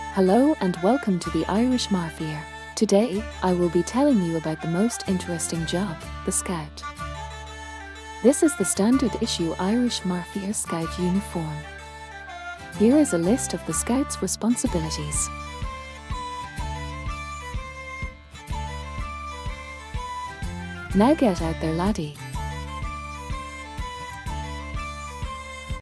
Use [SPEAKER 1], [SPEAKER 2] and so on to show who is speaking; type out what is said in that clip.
[SPEAKER 1] Hello and welcome to the Irish Mafia. Today, I will be telling you about the most interesting job, the Scout. This is the standard issue Irish Mafia Scout uniform. Here is a list of the Scout's responsibilities. Now get out there, laddie.